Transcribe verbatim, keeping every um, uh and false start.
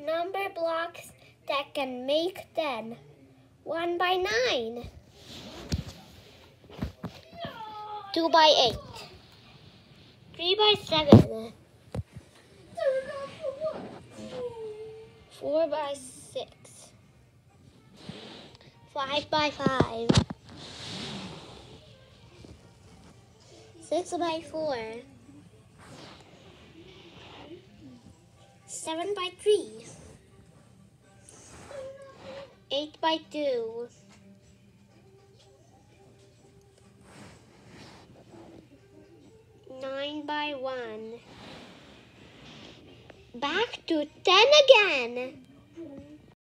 Number blocks that can make ten. One by nine. Two by eight. Three by seven. Four by six. Five by five. Six by four. Seven by three. Eight by two. Nine by one. Back to ten again.